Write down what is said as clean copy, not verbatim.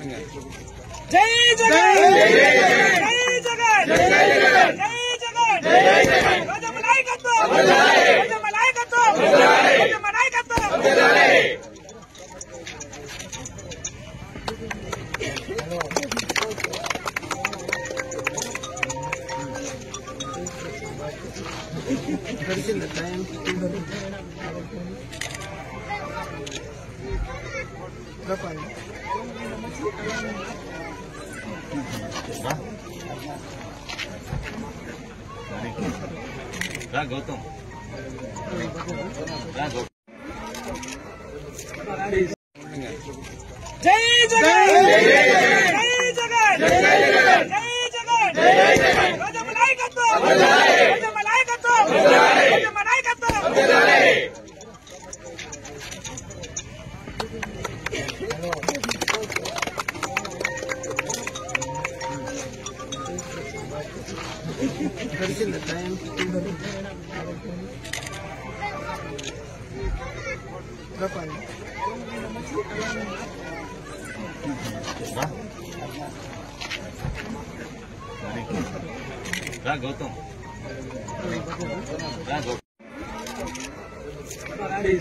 జై జగన్ జై జగన్ జై జగన్ జై జగన్ రాజమ్మ నాయకత్వం రాజమ్మ నాయకత్వం రాజమ్మ నాయకత్వం गौतम జై జగన్ జై జగన్ జై జగన్ జై జగన్ రాజమ్మ నాయకత్వం రాజమ్మ నాయకత్వం రాజమ్మ నాయకత్వం गौतम